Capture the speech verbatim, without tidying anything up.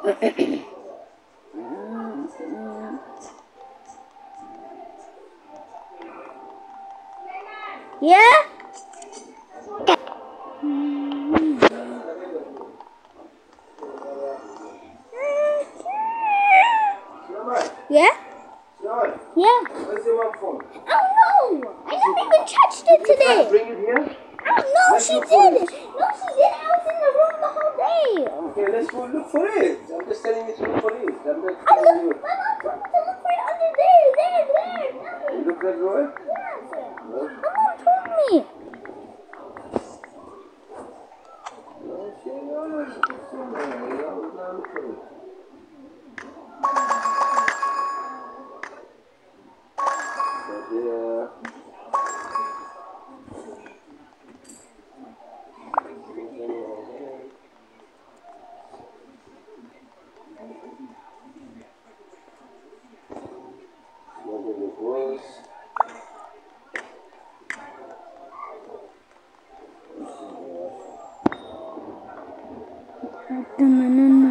Yeah? Yeah? Yeah. Where's your mum from? I don't know. I never even touched it today. Bring it here? I don't know. She did. No, she did. I was in the room the whole day. Okay, let's go look for it. I'm just telling you to look for it. I'm not I telling you. looked. My mom told me to look for it under there, there, there. No. You look that drawer? Yes. No. My mom told me. No, she knows. It's somewhere. I'll now look for it. But, yeah. Whether it was. Dun, dun, dun,